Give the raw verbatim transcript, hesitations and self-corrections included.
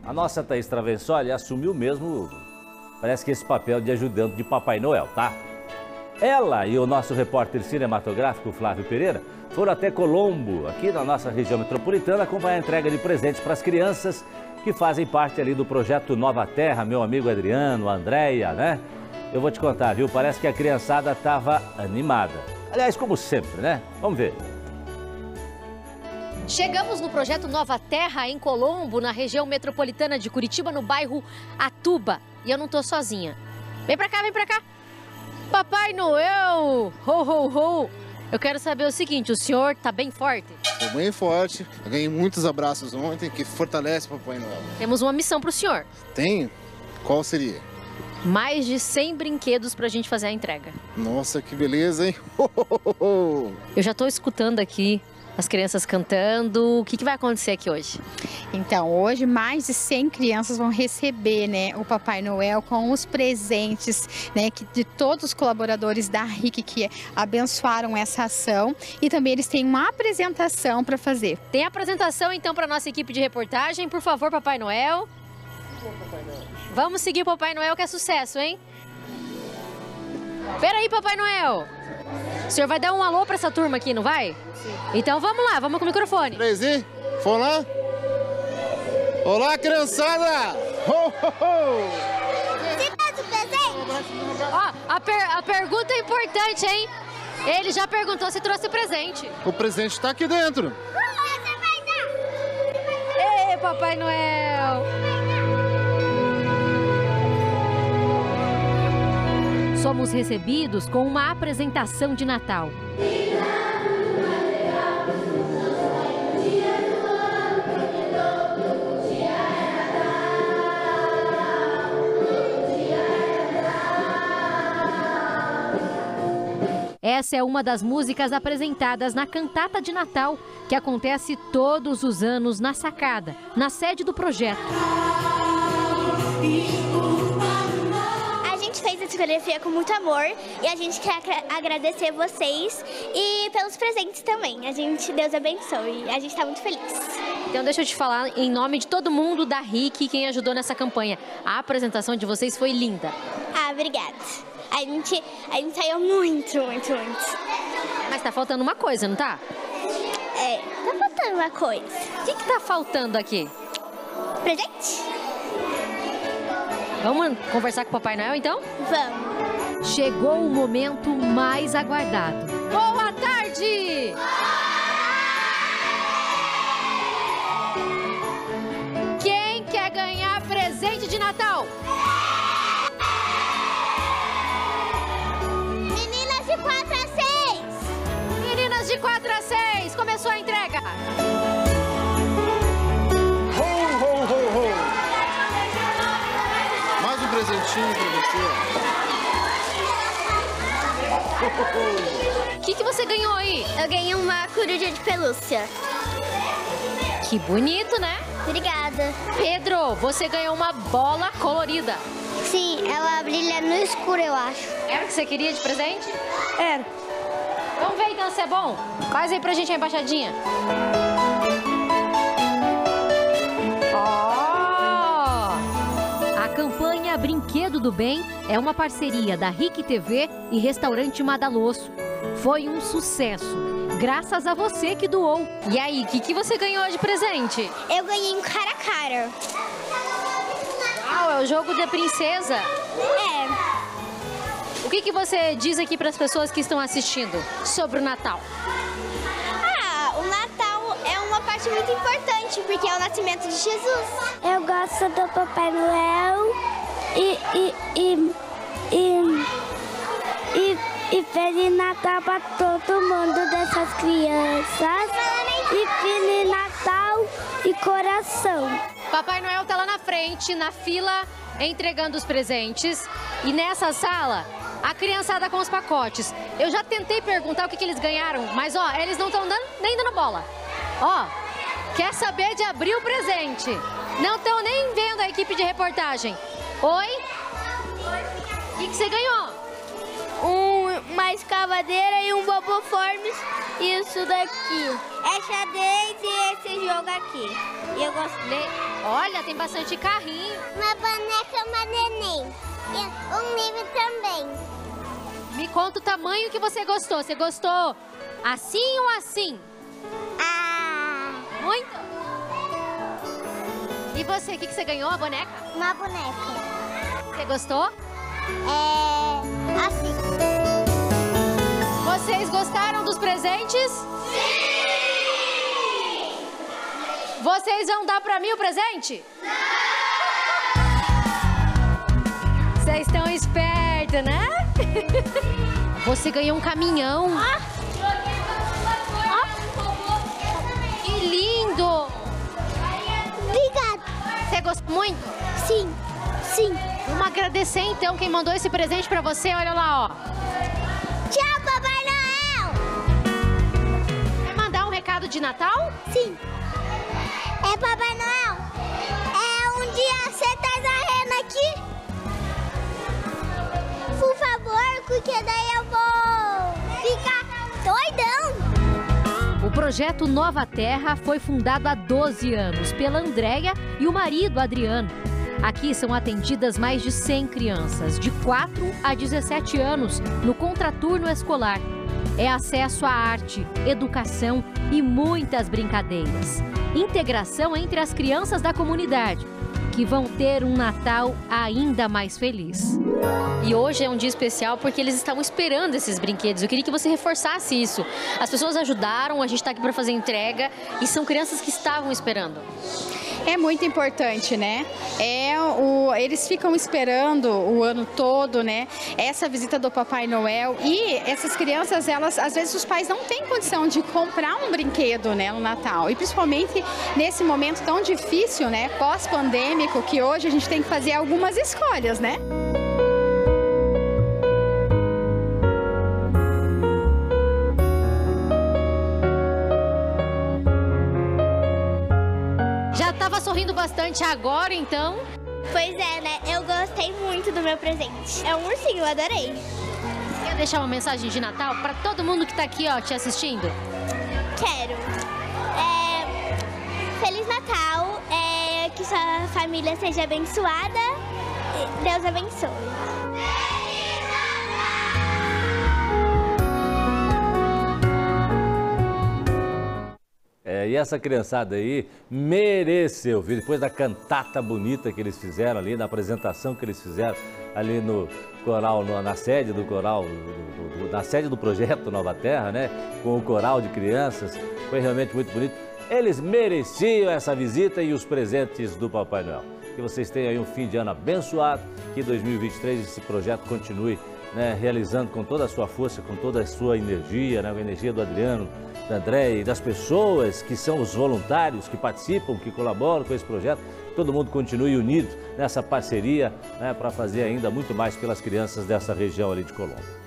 a nossa Thaís Travensoli assumiu mesmo, parece que esse papel de ajudante de Papai Noel, tá? Ela e o nosso repórter cinematográfico, Flávio Pereira, foram até Colombo, aqui na nossa região metropolitana, acompanhar a entrega de presentes para as crianças que fazem parte ali do projeto Nova Terra, meu amigo Adriano, a Andréia, né? Eu vou te contar, viu? Parece que a criançada estava animada. Aliás, como sempre, né? Vamos ver. Chegamos no projeto Nova Terra, em Colombo, na região metropolitana de Curitiba, no bairro Atuba. E eu não tô sozinha. Vem pra cá, vem pra cá. Papai Noel! Ho, ho, ho! Eu quero saber o seguinte, o senhor tá bem forte? Tô bem forte. Eu ganhei muitos abraços ontem, que fortalece o Papai Noel. Temos uma missão pro senhor. Tenho? Qual seria? Mais de cem brinquedos pra gente fazer a entrega. Nossa, que beleza, hein? Eu já tô escutando aqui as crianças cantando. O que, que vai acontecer aqui hoje? Então, hoje mais de cem crianças vão receber, né, o Papai Noel com os presentes, né, que, de todos os colaboradores da R I C que abençoaram essa ação. E também eles têm uma apresentação para fazer. Tem apresentação, então, para nossa equipe de reportagem. Por favor, Papai Noel. Vamos seguir o Papai Noel, que é sucesso, hein? Peraí, Papai Noel. O senhor vai dar um alô para essa turma aqui, não vai? Sim. Então vamos lá, vamos com o microfone. Três e... Vamos lá? Olá, criançada! Ho, ho, ho! Você faz o presente? Ó, a, per a pergunta é importante, hein? Ele já perguntou se trouxe presente. O presente tá aqui dentro. Você vai dar! Ei, Papai Noel! Somos recebidos com uma apresentação de Natal. Essa é uma das músicas apresentadas na cantata de Natal, que acontece todos os anos na sacada, na sede do projeto. A gente fez essa coreografia com muito amor e a gente quer agradecer vocês e pelos presentes também. A gente, Deus abençoe, a gente está muito feliz. Então deixa eu te falar em nome de todo mundo da R I C, quem ajudou nessa campanha. A apresentação de vocês foi linda. Ah, obrigada. A gente, a gente saiu muito, muito, muito. Mas tá faltando uma coisa, não tá? É, tá faltando uma coisa. O que que tá faltando aqui? Presente? Vamos conversar com o Papai Noel, então? Vamos. Chegou o momento mais aguardado. Boa tarde! Quem quer ganhar presente de Natal? Meninas de quatro a seis! Meninas de quatro a seis, começou a entrega. Ho, ho, ho, ho! Mais um presentinho pra você. O que que você ganhou aí? Eu ganhei uma coruja de pelúcia. Que bonito, né? Obrigada. Pedro, você ganhou uma bola colorida. Sim, ela brilha no escuro, eu acho. Era o que você queria de presente? Era. Vamos ver então se é bom. Faz aí pra gente a embaixadinha. Ó! A campanha Brinquedo do Bem é uma parceria da R I C T V e Restaurante Madalosso. Foi um sucesso, graças a você que doou. E aí, o que, que você ganhou de presente? Eu ganhei um cara a cara. Uau, é o jogo da princesa. É. O que, que você diz aqui para as pessoas que estão assistindo sobre o Natal? Ah, o Natal é uma parte muito importante, porque é o nascimento de Jesus. Eu gosto do Papai Noel e... e, e, e, e, e Feliz Natal para todo mundo dessas crianças. E Feliz Natal e coração. Papai Noel tá lá na frente, na fila, entregando os presentes. E nessa sala, a criançada com os pacotes. Eu já tentei perguntar o que, que eles ganharam, mas ó, eles não estão nem dando bola. Ó, quer saber de abrir o presente. Não estão nem vendo a equipe de reportagem. Oi? O que, que você ganhou? Um, uma escavadeira e um Boboformes. Isso daqui. É xadrez e esse jogo aqui. E eu gosto de... Olha, tem bastante carrinho. Uma boneca, uma neném. E um livro também. Me conta o tamanho que você gostou. Você gostou assim ou assim? Ah, Muito? E você, o que, que você ganhou, a boneca? uma boneca. Você gostou? É assim. Vocês gostaram dos presentes? Sim! Vocês vão dar pra mim o presente? Não! Vocês estão espertos, né? Você ganhou um caminhão. Ah. Ah. Que lindo! Obrigada. Você gostou muito? Sim, sim. Vamos agradecer então quem mandou esse presente pra você. Olha lá, ó. Tchau, Papai Noel. Quer mandar um recado de Natal? Sim. É, Papai Noel. É um dia você tá varrendo aqui? Por favor, porque daí eu vou ficar doidão. O projeto Nova Terra foi fundado há doze anos pela Andréia e o marido Adriano. Aqui são atendidas mais de cem crianças, de quatro a dezessete anos, no contraturno escolar. É acesso à arte, educação e muitas brincadeiras. Integração entre as crianças da comunidade, que vão ter um Natal ainda mais feliz. E hoje é um dia especial porque eles estavam esperando esses brinquedos. Eu queria que você reforçasse isso. As pessoas ajudaram, a gente está aqui para fazer entrega e são crianças que estavam esperando. É muito importante, né? É o, eles ficam esperando o ano todo, né? Essa visita do Papai Noel. E essas crianças, elas, às vezes os pais não têm condição de comprar um brinquedo, né, no Natal. E principalmente nesse momento tão difícil, né, pós-pandêmico, que hoje a gente tem que fazer algumas escolhas, né? Sorrindo bastante agora, então? Pois é, né? Eu gostei muito do meu presente. É um ursinho, eu adorei. Quer deixar uma mensagem de Natal para todo mundo que tá aqui, ó, te assistindo? Quero. É... Feliz Natal. É... Que sua família seja abençoada. Deus abençoe. É, e essa criançada aí mereceu, viu? Depois da cantata bonita que eles fizeram ali, da apresentação que eles fizeram ali no coral, no, na sede do coral, do, do, do, na sede do projeto Nova Terra, né? Com o coral de crianças, foi realmente muito bonito. Eles mereciam essa visita e os presentes do Papai Noel. Que vocês tenham aí um fim de ano abençoado, que dois mil e vinte e três esse projeto continue, né, realizando com toda a sua força, com toda a sua energia, né, a energia do Adriano, da Andréia e das pessoas que são os voluntários, que participam, que colaboram com esse projeto. Todo mundo continue unido nessa parceria, né, para fazer ainda muito mais pelas crianças dessa região ali de Colombo.